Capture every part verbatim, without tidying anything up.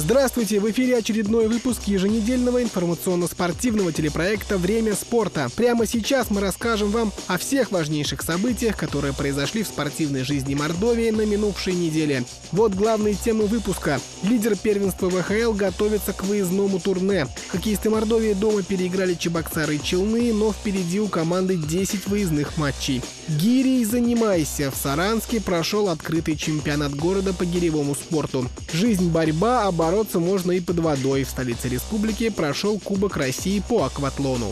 Здравствуйте! В эфире очередной выпуск еженедельного информационно-спортивного телепроекта «Время спорта». Прямо сейчас мы расскажем вам о всех важнейших событиях, которые произошли в спортивной жизни Мордовии на минувшей неделе. Вот главные темы выпуска. Лидер первенства вэ ха эл готовится к выездному турне. Хоккеисты Мордовии дома переиграли Чебоксары и Челны, но впереди у команды десять выездных матчей. Гирей занимайся! В Саранске прошел открытый чемпионат города по гиревому спорту. Жизнь, борьба, оборот. Бороться можно и под водой. В столице республики прошел Кубок России по акватлону.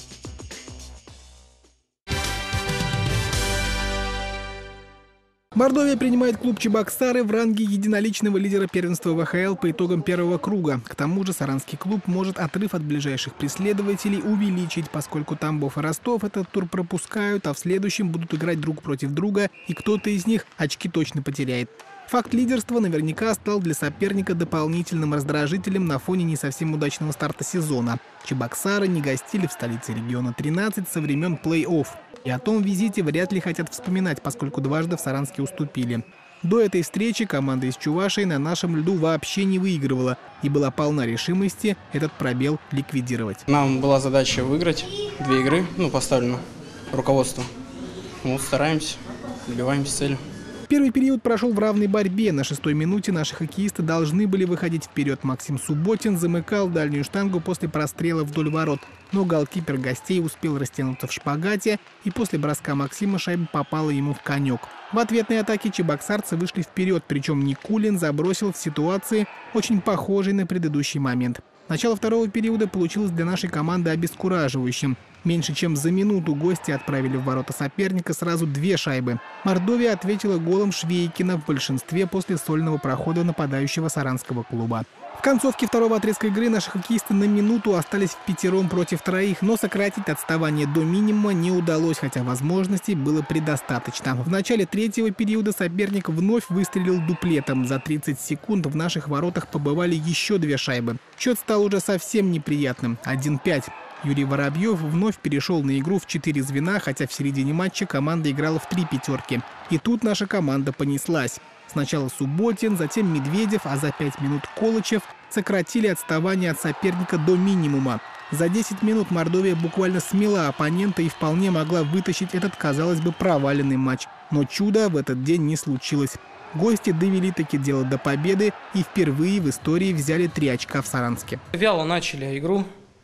Мордовия принимает клуб Чебоксары в ранге единоличного лидера первенства вэ ха эл по итогам первого круга. К тому же саранский клуб может отрыв от ближайших преследователей увеличить, поскольку Тамбов и Ростов этот тур пропускают, а в следующем будут играть друг против друга, и кто-то из них очки точно потеряет. Факт лидерства наверняка стал для соперника дополнительным раздражителем на фоне не совсем удачного старта сезона. Чебоксары не гостили в столице региона тринадцать со времен плей-офф. И о том визите вряд ли хотят вспоминать, поскольку дважды в Саранске уступили. До этой встречи команда из Чувашии на нашем льду вообще не выигрывала и была полна решимости этот пробел ликвидировать. Нам была задача выиграть две игры, ну, поставлено руководство. Вот, стараемся, добиваемся цели. Первый период прошел в равной борьбе. На шестой минуте наши хоккеисты должны были выходить вперед. Максим Субботин замыкал дальнюю штангу после прострела вдоль ворот. Но голкипер гостей успел растянуться в шпагате, и после броска Максима шайба попала ему в конек. В ответной атаке чебоксарцы вышли вперед, причем Никулин забросил в ситуации, очень похожей на предыдущий момент. Начало второго периода получилось для нашей команды обескураживающим. Меньше чем за минуту гости отправили в ворота соперника сразу две шайбы. Мордовия ответила голом Швейкина в большинстве после сольного прохода нападающего саранского клуба. В концовке второго отрезка игры наши хоккеисты на минуту остались впятером против троих, но сократить отставание до минимума не удалось, хотя возможностей было предостаточно. В начале третьего периода соперник вновь выстрелил дуплетом. За тридцать секунд в наших воротах побывали еще две шайбы. Счет стал уже совсем неприятным – один пять. Юрий Воробьев вновь перешел на игру в четыре звена, хотя в середине матча команда играла в три пятерки. И тут наша команда понеслась. Сначала Субботин, затем Медведев, а за пять минут Колычев сократили отставание от соперника до минимума. За десять минут Мордовия буквально смела оппонента и вполне могла вытащить этот, казалось бы, проваленный матч. Но чуда в этот день не случилось. Гости довели таки дело до победы и впервые в истории взяли три очка в Саранске. Вяло начали игру.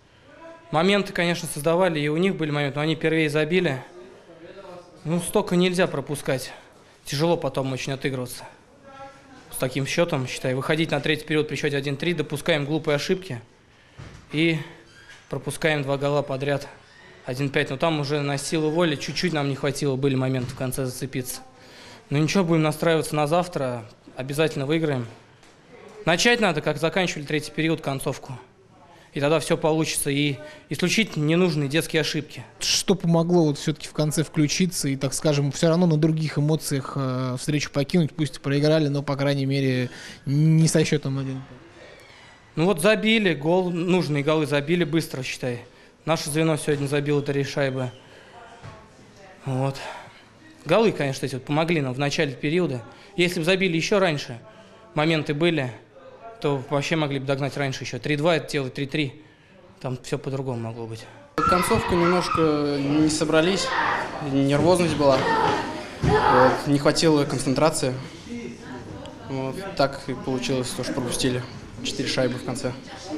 Моменты, конечно, создавали, и у них были моменты, но они первее забили. Ну, столько нельзя пропускать. Тяжело потом очень отыгрываться. С таким счетом, считай, выходить на третий период при счете один три, допускаем глупые ошибки и пропускаем два гола подряд один пять. Но там уже на силу воли чуть-чуть нам не хватило, были моменты в конце зацепиться. Но ничего, будем настраиваться на завтра, обязательно выиграем. Начать надо, как заканчивали третий период, концовку. И тогда все получится, и исключить ненужные детские ошибки. Что помогло вот все-таки в конце включиться и, так скажем, все равно на других эмоциях э, встречу покинуть? Пусть проиграли, но, по крайней мере, не со счетом один. Ну вот забили, гол, нужные голы забили быстро, считай. Наше звено сегодня забило три шайбы. Вот. Голы, конечно, эти вот помогли нам в начале периода. Если бы забили еще раньше, моменты были, то вообще могли бы догнать раньше еще. три два это делать, три три. Там все по-другому могло быть. Концовка немножко не собрались, нервозность была. Вот, не хватило концентрации. Вот, так и получилось, то, что пропустили четыре шайбы в конце.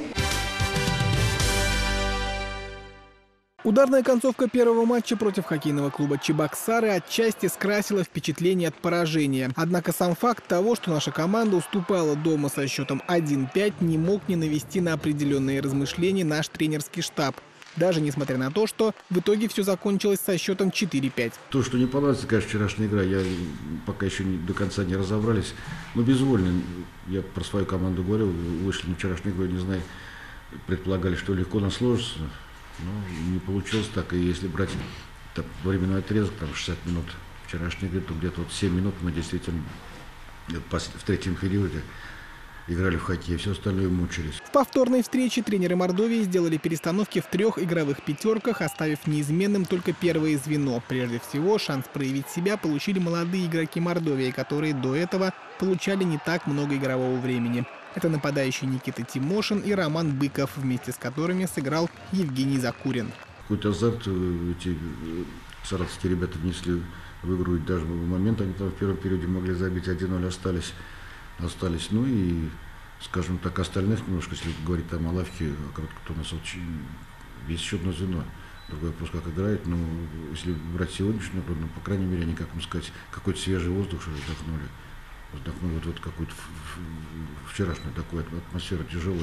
Ударная концовка первого матча против хоккейного клуба Чебоксары отчасти скрасила впечатление от поражения. Однако сам факт того, что наша команда уступала дома со счетом один пять, не мог не навести на определенные размышления наш тренерский штаб. Даже несмотря на то, что в итоге все закончилось со счетом четыре пять. То, что не понравится, конечно, вчерашняя игра, я пока еще не, до конца не разобрались. Но безвольно, я про свою команду говорил, вышли на вчерашнюю игру, не знаю, предполагали, что легко нас сложится. Ну, не получилось так, и если брать там, временной отрезок, там шестьдесят минут вчерашней игры, то где-то вот семь минут мы действительно в третьем периоде играли в хоккей, все остальное мучились. В повторной встрече тренеры Мордовии сделали перестановки в трех игровых пятерках, оставив неизменным только первое звено. Прежде всего, шанс проявить себя получили молодые игроки Мордовии, которые до этого получали не так много игрового времени. Это нападающий Никита Тимошин и Роман Быков, вместе с которыми сыграл Евгений Закурин. Какой-то азарт эти саратовские ребята внесли в игру, и даже в момент они там в первом периоде могли забить один ноль, остались, остались. Ну и, скажем так, остальных немножко, если говорить там о лавке, кто у нас очень весь счетное звено. Другой вопрос, как играет, но если брать сегодняшнюю игру, ну, по крайней мере, они, как вам сказать, какой-то свежий воздух, что ли, вдохнули. Вдохнули вот, вот какую-то вчерашнюю такую атмосферу тяжелую.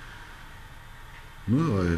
Ну, а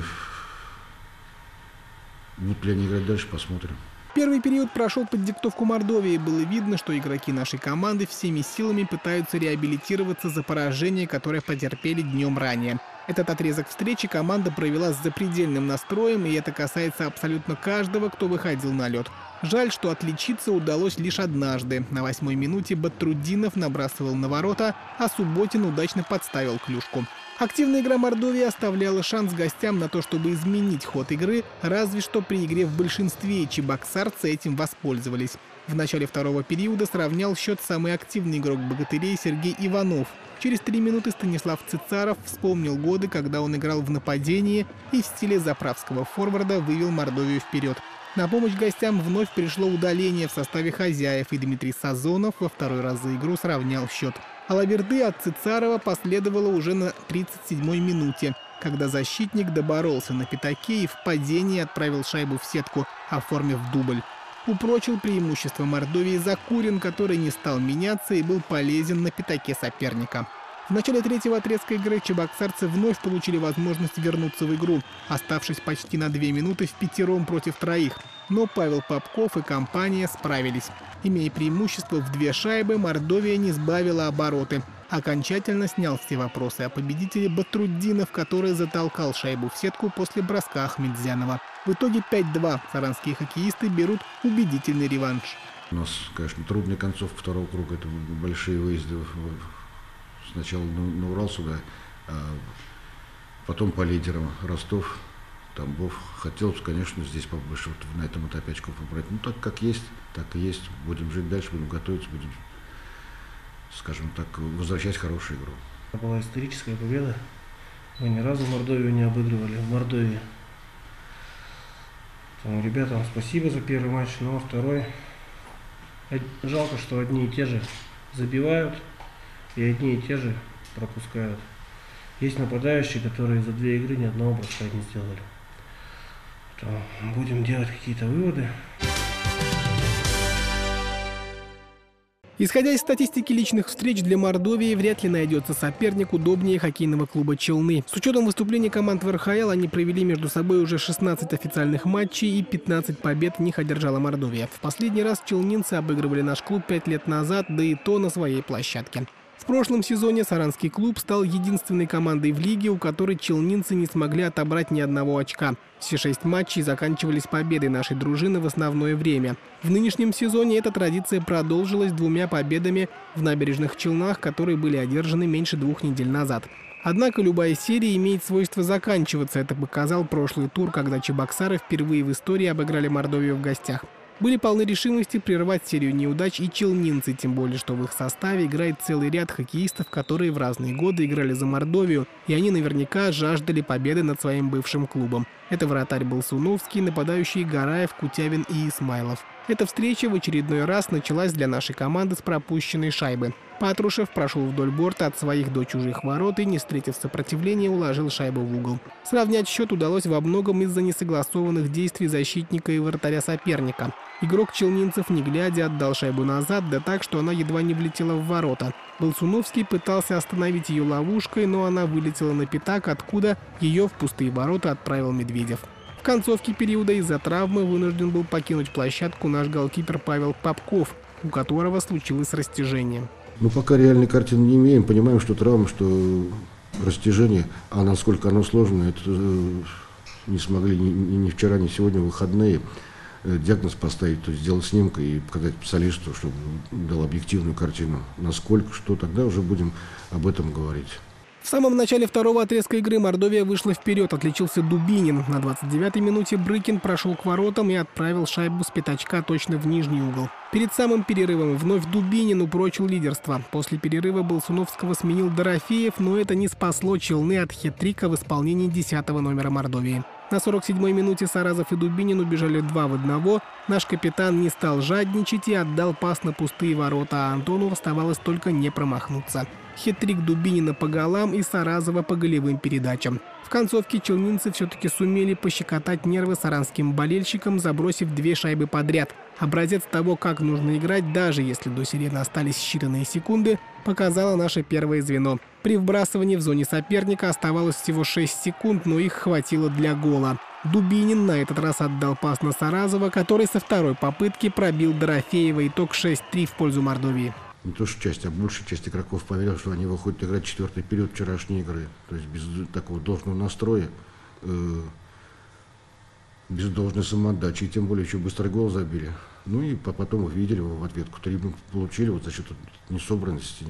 будут ли они играть дальше, посмотрим. Первый период прошел под диктовку Мордовии. Было видно, что игроки нашей команды всеми силами пытаются реабилитироваться за поражение, которое потерпели днем ранее. Этот отрезок встречи команда провела с запредельным настроем, и это касается абсолютно каждого, кто выходил на лед. Жаль, что отличиться удалось лишь однажды. На восьмой минуте Батрудинов набрасывал на ворота, а Субботин удачно подставил клюшку. Активная игра Мордовии оставляла шанс гостям на то, чтобы изменить ход игры, разве что при игре в большинстве, и чебоксарцы этим воспользовались. В начале второго периода сравнял счет самый активный игрок «Богатырей» Сергей Иванов. Через три минуты Станислав Цицаров вспомнил годы, когда он играл в нападении и в стиле заправского форварда вывел Мордовию вперед. На помощь гостям вновь пришло удаление в составе хозяев, и Дмитрий Сазонов во второй раз за игру сравнял счет. Алаверды от Цицарова последовало уже на тридцать седьмой минуте, когда защитник доборолся на пятаке и в падении отправил шайбу в сетку, оформив дубль. Упрочил преимущество Мордовии Закурин, который не стал меняться и был полезен на пятаке соперника. В начале третьего отрезка игры чебоксарцы вновь получили возможность вернуться в игру, оставшись почти на две минуты впятером против троих. Но Павел Попков и компания справились. Имея преимущество в две шайбы, Мордовия не сбавила обороты. Окончательно снял все вопросы о победителе Батрудинов, который затолкал шайбу в сетку после броска Ахмедзянова. В итоге пять-два. Саранские хоккеисты берут убедительный реванш. У нас, конечно, трудная концовка второго круга. Это большие выезды сначала на Урал сюда, а потом по лидерам Ростов, Тамбов. Хотелось, конечно, здесь побольше вот на этом этапе очков побрать. Ну, так как есть, так и есть. Будем жить дальше, будем готовиться, будем, скажем так, возвращать хорошую игру. Это была историческая победа. Мы ни разу Мордовию не обыгрывали в Мордовии. Там, ребятам спасибо за первый матч, но второй. Жалко, что одни и те же забивают и одни и те же пропускают. Есть нападающие, которые за две игры ни одного броска не сделали. То будем делать какие-то выводы. Исходя из статистики личных встреч, для Мордовии вряд ли найдется соперник удобнее хоккейного клуба «Челны». С учетом выступлений команд в эр ха эл, они провели между собой уже шестнадцать официальных матчей, и пятнадцать побед в них одержала Мордовия. В последний раз челнинцы обыгрывали наш клуб пять лет назад, да и то на своей площадке. В прошлом сезоне саранский клуб стал единственной командой в лиге, у которой челнинцы не смогли отобрать ни одного очка. Все шесть матчей заканчивались победой нашей дружины в основное время. В нынешнем сезоне эта традиция продолжилась двумя победами в Набережных Челнах, которые были одержаны меньше двух недель назад. Однако любая серия имеет свойство заканчиваться. Это показал прошлый тур, когда чебоксары впервые в истории обыграли Мордовию в гостях. Были полны решимости прервать серию неудач и челнинцы, тем более, что в их составе играет целый ряд хоккеистов, которые в разные годы играли за Мордовию, и они наверняка жаждали победы над своим бывшим клубом. Это вратарь Болсуновский, нападающие Гараев, Кутявин и Исмайлов. Эта встреча в очередной раз началась для нашей команды с пропущенной шайбы. Патрушев прошел вдоль борта от своих до чужих ворот и, не встретив сопротивления, уложил шайбу в угол. Сравнять счет удалось во многом из-за несогласованных действий защитника и вратаря соперника. Игрок челнинцев, не глядя, отдал шайбу назад, да так, что она едва не влетела в ворота. Болсуновский пытался остановить ее ловушкой, но она вылетела на пятак, откуда ее в пустые ворота отправил Медведев. В концовке периода из-за травмы вынужден был покинуть площадку наш голкипер Павел Попков, у которого случилось растяжение. Ну, пока реальной картины не имеем, понимаем, что травма, что растяжение, а насколько оно сложно, это не смогли ни, ни вчера, ни сегодня, выходные, диагноз поставить, то есть сделать снимка и показать специалисту, чтобы дал объективную картину, насколько, что, тогда уже будем об этом говорить. В самом начале второго отрезка игры Мордовия вышла вперед, отличился Дубинин. На двадцать девятой минуте Брыкин прошел к воротам и отправил шайбу с пятачка точно в нижний угол. Перед самым перерывом вновь Дубинин упрочил лидерство. После перерыва Болсуновского сменил Дорофеев, но это не спасло Челны от хет-трика в исполнении десятого номера Мордовии. На сорок седьмой минуте Саразов и Дубинин убежали два в одного. Наш капитан не стал жадничать и отдал пас на пустые ворота, а Антону оставалось только не промахнуться. Хет-трик Дубинина по голам и Саразова по голевым передачам. В концовке челнинцы все-таки сумели пощекотать нервы саранским болельщикам, забросив две шайбы подряд. Образец того, как нужно играть, даже если до сирены остались считанные секунды, показало наше первое звено. При вбрасывании в зоне соперника оставалось всего шесть секунд, но их хватило для гола. Дубинин на этот раз отдал пас на Саразова, который со второй попытки пробил Дорофеева. Итог шесть три в пользу Мордовии. Не то что часть, а большая часть игроков поверила, что они выходят играть четвертый период вчерашней игры. То есть без такого должного настроя, э, без должной самоотдачи. И тем более еще быстрый гол забили. Ну и потом увидели его в ответку. Три получили вот за счет несобранности,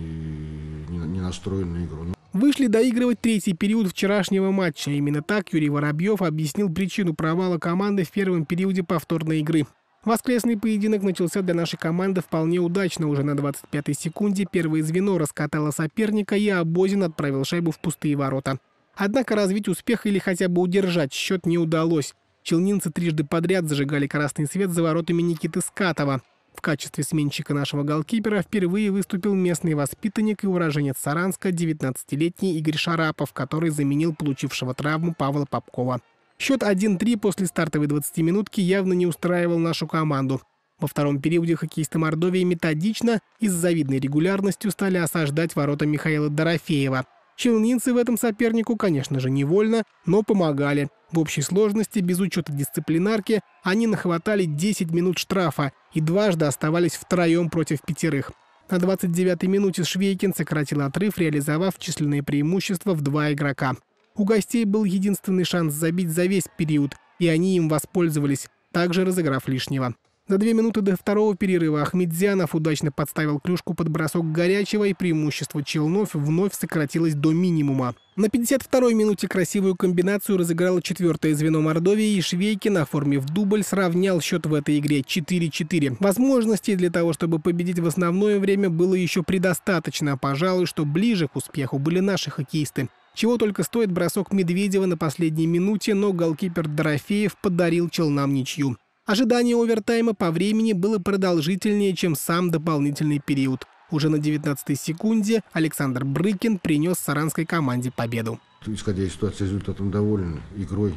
не настроенной на игру. Вышли доигрывать третий период вчерашнего матча. Именно так Юрий Воробьев объяснил причину провала команды в первом периоде повторной игры. Воскресный поединок начался для нашей команды вполне удачно. Уже на двадцать пятой секунде первое звено раскатало соперника, и Абозин отправил шайбу в пустые ворота. Однако развить успех или хотя бы удержать счет не удалось. Челнинцы трижды подряд зажигали красный свет за воротами Никиты Скатова. В качестве сменщика нашего голкипера впервые выступил местный воспитанник и уроженец Саранска, девятнадцатилетний Игорь Шарапов, который заменил получившего травму Павла Попкова. Счет один три после стартовой двадцатиминутки явно не устраивал нашу команду. Во втором периоде хоккеисты Мордовии методично и с завидной регулярностью стали осаждать ворота Михаила Дорофеева. Челнинцы в этом сопернику, конечно же, невольно, но помогали. В общей сложности, без учета дисциплинарки, они нахватали десять минут штрафа и дважды оставались втроем против пятерых. На двадцать девятой минуте Швейкин сократил отрыв, реализовав численное преимущество в два игрока. У гостей был единственный шанс забить за весь период, и они им воспользовались, также разыграв лишнего. За две минуты до второго перерыва Ахмедзянов удачно подставил клюшку под бросок горячего, и преимущество челнов вновь сократилось до минимума. На пятьдесят второй минуте красивую комбинацию разыграло четвертое звено Мордовии, и Швейкин, оформив дубль, сравнял счет в этой игре четыре четыре. Возможностей для того, чтобы победить в основное время, было еще предостаточно. Пожалуй, что ближе к успеху были наши хоккеисты. Чего только стоит бросок Медведева на последней минуте, но голкипер Дорофеев подарил челнам ничью. Ожидание овертайма по времени было продолжительнее, чем сам дополнительный период. Уже на девятнадцатой секунде Александр Брыкин принес саранской команде победу. Исходя из ситуации, результатом довольны, игрой.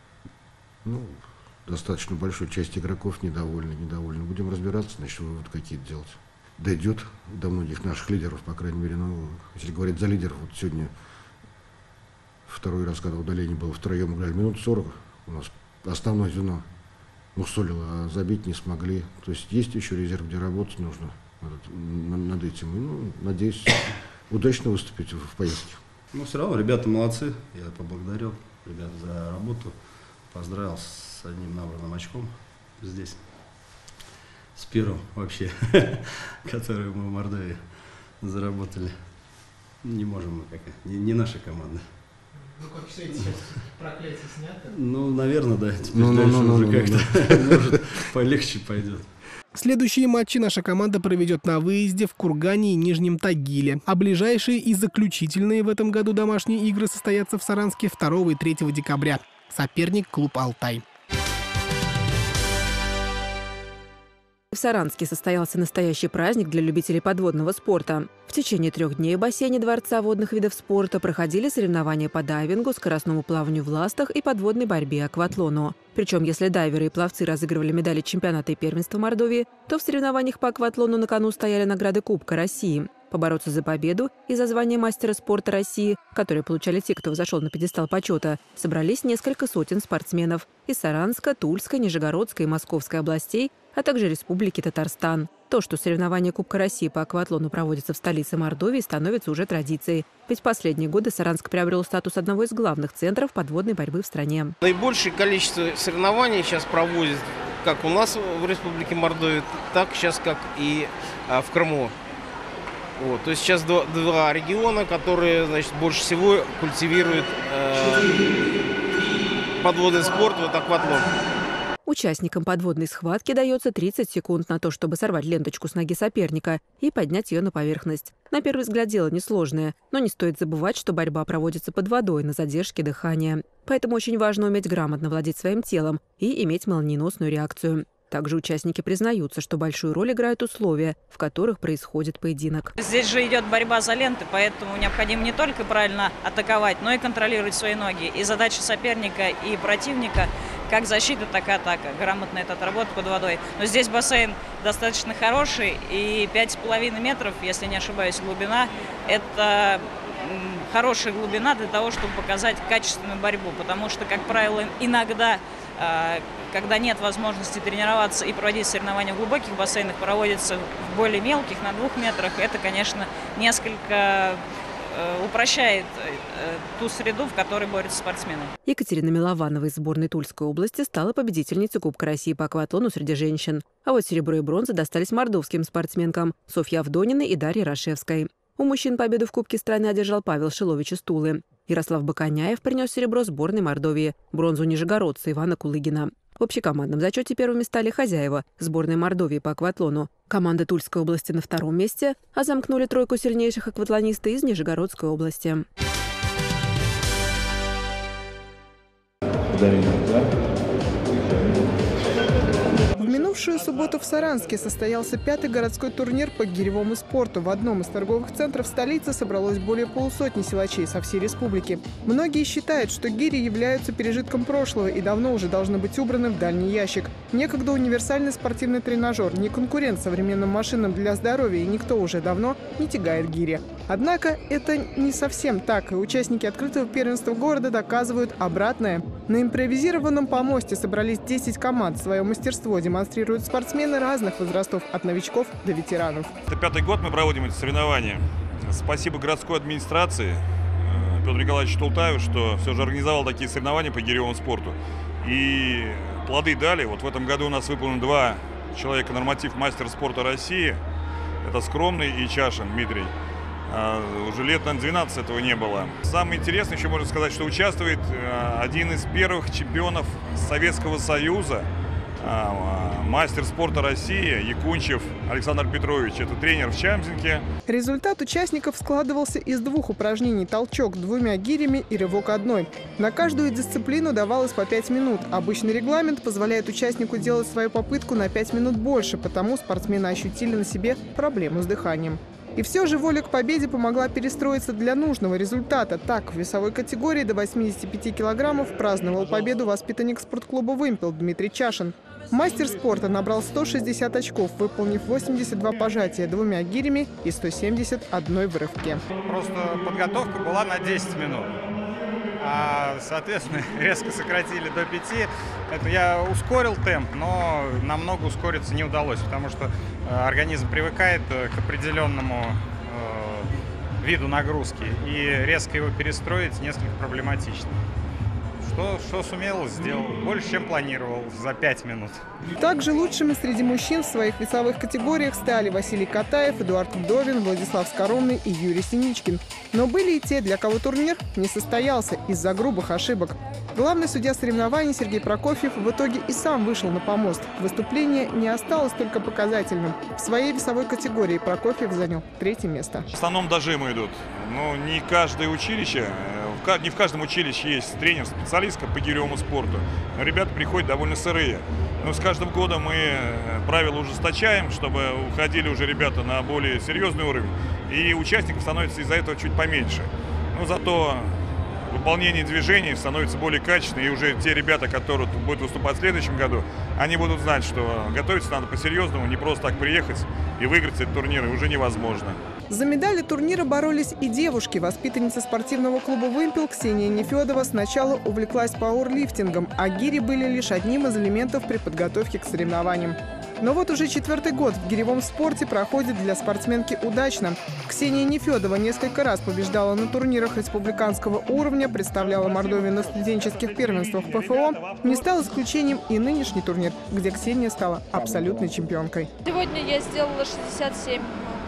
Ну, достаточно большой часть игроков недовольны, недовольны. Будем разбираться, значит, выводы какие-то делать. Дойдет до многих наших лидеров, по крайней мере, ну, если говорить за лидеров, вот сегодня второй раз, когда удаление было втроем, играли минут сорок, у нас основное звено усолило, а забить не смогли. То есть есть еще резерв, где работать нужно над, над этим. И, ну, надеюсь, удачно выступить в поездке. Ну, все равно ребята молодцы. Я поблагодарил ребят за работу. Поздравил с одним набранным очком здесь. С первым вообще, который мы в Мордовии заработали. Не можем мы, как не, не наша команда. Ну, как считаете, сейчас проклятие снято? Ну, наверное, да. Теперь ну, дальше ну, ну, уже ну, как-то, ну, может, полегче пойдет. Следующие матчи наша команда проведет на выезде в Кургане и Нижнем Тагиле. А ближайшие и заключительные в этом году домашние игры состоятся в Саранске второго и третьего декабря. Соперник — клуб «Алтай». В Саранске состоялся настоящий праздник для любителей подводного спорта. В течение трех дней в бассейне Дворца водных видов спорта проходили соревнования по дайвингу, скоростному плаванию в ластах и подводной борьбе акватлону. Причем, если дайверы и пловцы разыгрывали медали чемпионата и первенства Мордовии, то в соревнованиях по акватлону на кону стояли награды Кубка России. Побороться за победу и за звание мастера спорта России, которые получали те, кто взошел на пьедестал почета, собрались несколько сотен спортсменов из Саранска, Тульской, Нижегородской и Московской областей, а также Республики Татарстан. То, что соревнования Кубка России по акватлону проводятся в столице Мордовии, становится уже традицией. Ведь в последние годы Саранск приобрел статус одного из главных центров подводной борьбы в стране. Наибольшее количество соревнований сейчас проводят как у нас в Республике Мордовия, так сейчас как и в Крыму. Вот, то есть сейчас два, два региона, которые, значит, больше всего культивируют э, подводный спорт, вот акватлон. Участникам подводной схватки дается тридцать секунд на то, чтобы сорвать ленточку с ноги соперника и поднять ее на поверхность. На первый взгляд дело несложное, но не стоит забывать, что борьба проводится под водой на задержке дыхания. Поэтому очень важно уметь грамотно владеть своим телом и иметь молниеносную реакцию. Также участники признаются, что большую роль играют условия, в которых происходит поединок. Здесь же идет борьба за ленты, поэтому необходимо не только правильно атаковать, но и контролировать свои ноги. И задача соперника и противника как защита, так и атака. Грамотно это отработать под водой. Но здесь бассейн достаточно хороший, и пять с половиной метров, если не ошибаюсь, глубина – это хорошая глубина для того, чтобы показать качественную борьбу. Потому что, как правило, иногда, когда нет возможности тренироваться и проводить соревнования в глубоких бассейнах, проводятся в более мелких, на двух метрах. Это, конечно, несколько упрощает ту среду, в которой борются спортсмены. Екатерина Милованова из сборной Тульской области стала победительницей Кубка России по акватлону среди женщин. А вот серебро и бронза достались мордовским спортсменкам Софье Авдониной и Дарье Рашевской. У мужчин победу в Кубке страны одержал Павел Шилович из Тулы. Ярослав Баканяев принес серебро сборной Мордовии, бронзу нижегородца Ивана Кулыгина. В общекомандном зачете первыми стали хозяева – сборной Мордовии по акватлону. Команда Тульской области на втором месте, а замкнули тройку сильнейших акватлонисты из Нижегородской области. В минувшую субботу в Саранске состоялся пятый городской турнир по гиревому спорту. В одном из торговых центров столицы собралось более полусотни силачей со всей республики. Многие считают, что гири являются пережитком прошлого и давно уже должны быть убраны в дальний ящик. Некогда универсальный спортивный тренажер, не конкурент современным машинам для здоровья, и никто уже давно не тягает гири. Однако это не совсем так, и участники открытого первенства города доказывают обратное. На импровизированном помосте собрались десять команд. Свое мастерство демонстрируют спортсмены разных возрастов, от новичков до ветеранов. Это пятый год мы проводим эти соревнования. Спасибо городской администрации Петру Николаевичу Тултаеву, что все же организовал такие соревнования по гиревому спорту. И плоды дали. Вот в этом году у нас выполнено два человека норматив мастер спорта России. Это Скромный и Чашин Дмитрий. А уже лет, наверное, двенадцать этого не было. Самое интересное, еще можно сказать, что участвует один из первых чемпионов Советского Союза, мастер спорта России Якунчев Александр Петрович. Это тренер в Чамзинке. Результат участников складывался из двух упражнений: толчок двумя гирями и рывок одной. На каждую дисциплину давалось по пять минут. Обычный регламент позволяет участнику делать свою попытку на пять минут больше, потому спортсмены ощутили на себе проблему с дыханием. И все же воля к победе помогла перестроиться для нужного результата. Так, в весовой категории до восьмидесяти пяти килограммов праздновал победу воспитанник спортклуба «Вымпел» Дмитрий Чашин. Мастер спорта набрал сто шестьдесят очков, выполнив восемьдесят два пожатия двумя гирями и сто семьдесят одной в рывке. Просто подготовка была на десять минут. А, соответственно, резко сократили до пяти. Это я ускорил темп, но намного ускориться не удалось, потому что организм привыкает к определенному э, виду нагрузки, и резко его перестроить несколько проблематично. Что, что сумел, сделал. Больше, чем планировал, за пять минут. Также лучшими среди мужчин в своих весовых категориях стали Василий Катаев, Эдуард Вдовин, Владислав Скоромный и Юрий Синичкин. Но были и те, для кого турнир не состоялся из-за грубых ошибок. Главный судья соревнований Сергей Прокофьев в итоге и сам вышел на помост. Выступление не осталось только показательным. В своей весовой категории Прокофьев занял третье место. В основном дожимы идут. Но не каждое училище, не в каждом училище есть тренер, специалист по гиревому спорту. Но ребята приходят довольно сырые. Но с каждым годом мы правила ужесточаем, чтобы уходили уже ребята на более серьезный уровень. И участников становится из-за этого чуть поменьше. Но зато выполнение движений становится более качественным. И уже те ребята, которые будут выступать в следующем году, они будут знать, что готовиться надо по-серьезному, не просто так приехать и выиграть эти турниры уже невозможно. За медали турнира боролись и девушки. Воспитанница спортивного клуба «Вымпел» Ксения Нефедова сначала увлеклась пауэрлифтингом, а гири были лишь одним из элементов при подготовке к соревнованиям. Но вот уже четвертый год в гиревом спорте проходит для спортсменки удачно. Ксения Нефедова несколько раз побеждала на турнирах республиканского уровня, представляла Мордовию на студенческих первенствах ПФО. Не стал исключением и нынешний турнир, где Ксения стала абсолютной чемпионкой. Сегодня я сделала шестьдесят семь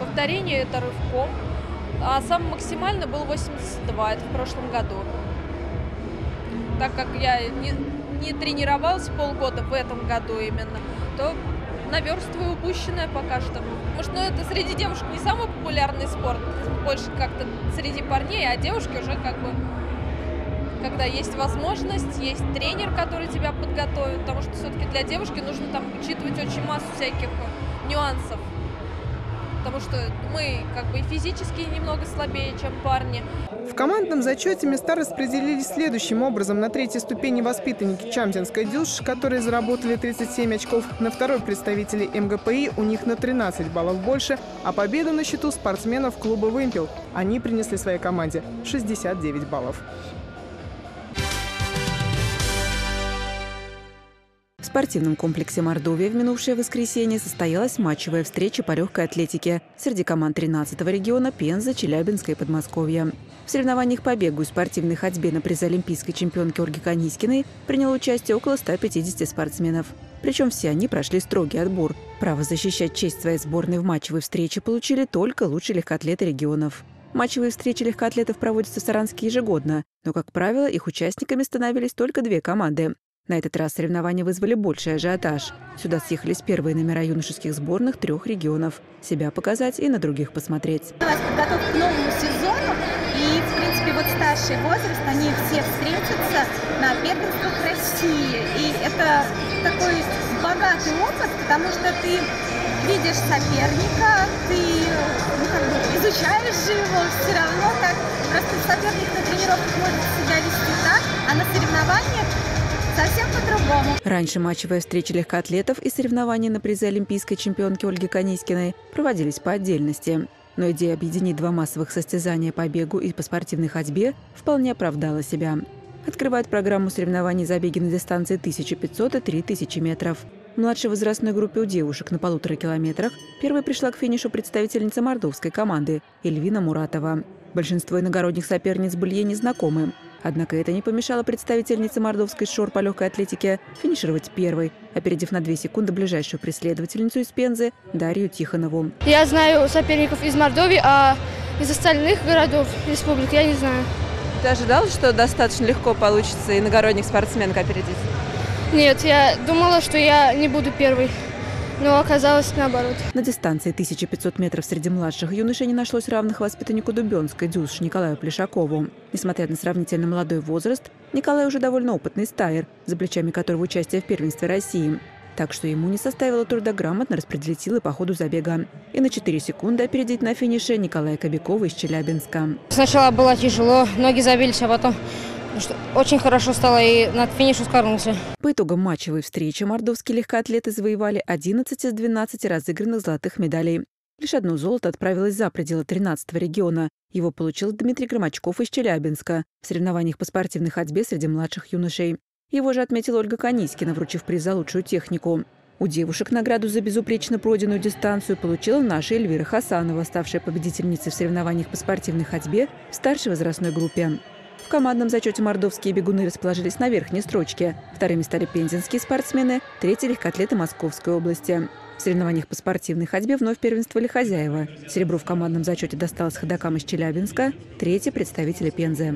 повторение это рывком, а самый максимально был восемьдесят два, это в прошлом году. Так как я не, не тренировалась полгода в этом году именно, то наверстываю упущенное пока что. Может, ну это среди девушек не самый популярный спорт, больше как-то среди парней, а девушки уже как бы, когда есть возможность, есть тренер, который тебя подготовит, потому что все-таки для девушки нужно там учитывать очень массу всяких нюансов. Потому что мы как бы и физически немного слабее, чем парни. В командном зачете места распределились следующим образом. На третьей ступени воспитанники Чамтинской ДЮСШ, которые заработали тридцать семь очков. На второй представители эм гэ пэ и, у них на тринадцать баллов больше. А победа на счету спортсменов клуба «Вымпел». Они принесли своей команде шестьдесят девять баллов. В спортивном комплексе «Мордовия» в минувшее воскресенье состоялась матчевая встреча по легкой атлетике среди команд тринадцатого региона Пенза, Челябинска и Подмосковья. В соревнованиях по бегу и спортивной ходьбе на призы олимпийской чемпионки Ольги Канискиной приняло участие около ста пятидесяти спортсменов. Причем все они прошли строгий отбор. Право защищать честь своей сборной в матчевой встрече получили только лучшие легкоатлеты регионов. Матчевые встречи легкоатлетов проводятся в Саранске ежегодно, но, как правило, их участниками становились только две команды. На этот раз соревнования вызвали больший ажиотаж. Сюда съехались первые номера юношеских сборных трех регионов. Себя показать и на других посмотреть. У нас подготовка к новому сезону, и, в принципе, вот старший возраст, они все встретятся на первенствах России. И это такой богатый опыт, потому что ты видишь соперника, ты ну, как бы изучаешь же его все равно, как просто соперник на тренировках может себя вести так, а на соревнованиях совсем по-другому. Раньше матчевые встречи легкоатлетов и соревнования на призы олимпийской чемпионки Ольги Канискиной проводились по отдельности. Но идея объединить два массовых состязания по бегу и по спортивной ходьбе вполне оправдала себя. Открывает программу соревнований забеги на дистанции тысяча пятьсот и три тысячи метров. В младшей возрастной группе у девушек на полутора километрах первой пришла к финишу представительница мордовской команды Эльвина Муратова. Большинство иногородних соперниц были ей незнакомы. Однако это не помешало представительнице мордовской ШОР по легкой атлетике финишировать первой, опередив на две секунды ближайшую преследовательницу из Пензы Дарью Тихонову. Я знаю соперников из Мордовии, а из остальных городов республик я не знаю. Ты ожидал, что достаточно легко получится иногородних спортсменок опередить? Нет, я думала, что я не буду первой. Но оказалось наоборот. На дистанции тысяча пятьсот метров среди младших юношей не нашлось равных воспитаннику Дубенской ДЮСШ Николаю Плешакову. Несмотря на сравнительно молодой возраст, Николай уже довольно опытный стайер, за плечами которого участие в первенстве России. Так что ему не составило труда грамотно распределить силы по ходу забега. И на четыре секунды опередить на финише Николая Кобякова из Челябинска. Сначала было тяжело, ноги забились, а потом очень хорошо стало и над финишу скорнулся. По итогам матчевой встречи мордовские легкоатлеты завоевали одиннадцать из двенадцати разыгранных золотых медалей. Лишь одно золото отправилось за пределы тринадцатого региона. Его получил Дмитрий Громачков из Челябинска в соревнованиях по спортивной ходьбе среди младших юношей. Его же отметила Ольга Канискина, вручив приз за лучшую технику. У девушек награду за безупречно пройденную дистанцию получила наша Эльвира Хасанова, ставшая победительницей в соревнованиях по спортивной ходьбе в старшей возрастной группе. В командном зачете мордовские бегуны расположились на верхней строчке. Вторыми стали пензенские спортсмены, третьи – легкоатлеты Московской области. В соревнованиях по спортивной ходьбе вновь первенствовали хозяева. Серебро в командном зачете досталось ходокам из Челябинска, третье – представители Пензы.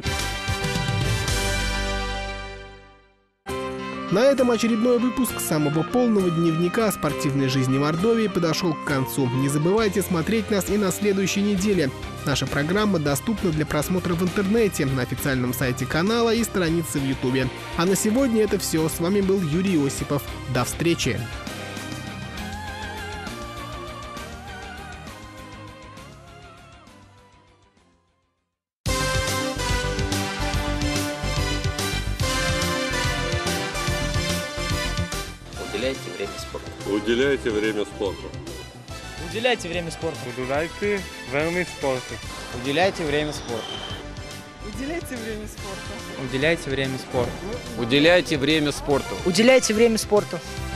На этом очередной выпуск самого полного дневника спортивной жизни Мордовии подошел к концу. Не забывайте смотреть нас и на следующей неделе. Наша программа доступна для просмотра в интернете, на официальном сайте канала и странице в Ютубе. А на сегодня это все. С вами был Юрий Осипов. До встречи! Уделяйте время спорту. Уделяйте время спорту. Уделяйте время спорту. Уделяйте время спорту. Уделяйте время спорту. Уделяйте время спорту. Уделяйте время спорту. Уделяйте время спорту. Уделяйте время спорту.